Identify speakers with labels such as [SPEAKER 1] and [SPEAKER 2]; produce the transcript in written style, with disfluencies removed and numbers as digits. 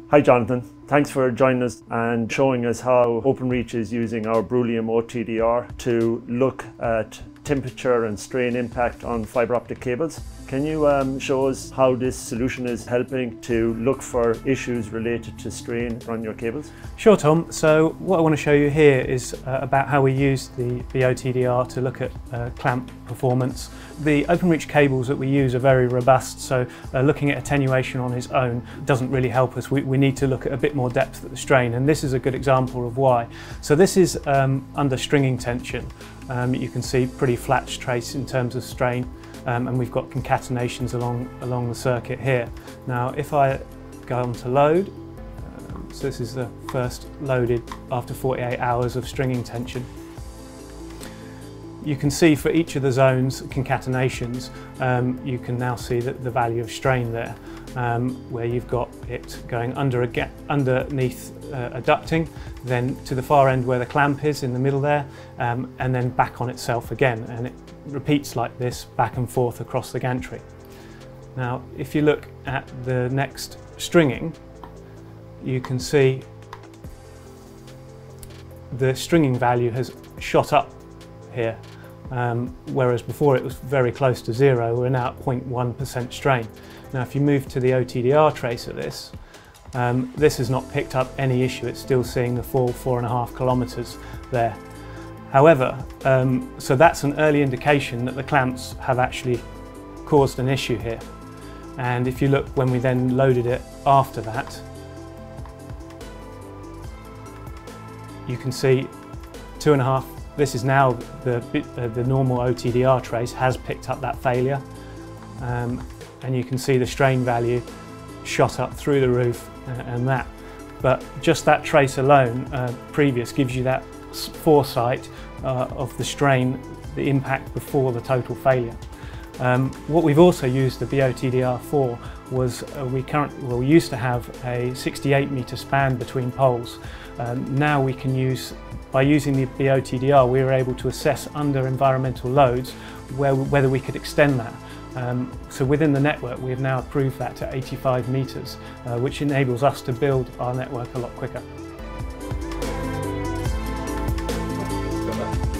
[SPEAKER 1] Hi Jonathan, thanks for joining us and showing us how Openreach is using our beryllium OTDR to look at temperature and strain impact on fibre optic cables. Can you show us how this solution is helping to look for issues related to strain on your cables?
[SPEAKER 2] Sure Tom, so what I want to show you here is about how we use the OTDR to look at clamp performance. The Openreach cables that we use are very robust, so looking at attenuation on its own doesn't really help us. We need to look at a bit more depth at the strain, and this is a good example of why. So this is under stringing tension. You can see pretty flat trace in terms of strain. And we've got concatenations along the circuit here. Now if I go on to load, so this is the first loaded after 48 hours of stringing tension. You can see for each of the zones concatenations, you can now see that the value of strain there, where you've got it going underneath a ducting, then to the far end where the clamp is in the middle there, and then back on itself again, and it repeats like this back and forth across the gantry. Now if you look at the next stringing, you can see the stringing value has shot up here, whereas before it was very close to zero. We're now at 0.1% strain. Now if you move to the OTDR trace of this, this has not picked up any issue. It's still seeing the full 4.5 kilometers there. However, so that's an early indication that the clamps have actually caused an issue here. And if you look when we then loaded it after that, you can see 2.5. This is now the normal OTDR trace has picked up that failure, and you can see the strain value shot up through the roof and that. But just that trace alone, previous, gives you that foresight of the strain, the impact before the total failure. What we've also used the OTDR for was we used to have a 68 metre span between poles. Now we can by using the OTDR, we were able to assess under environmental loads whether we could extend that. So within the network we have now approved that to 85 metres, which enables us to build our network a lot quicker.
[SPEAKER 3] Got that.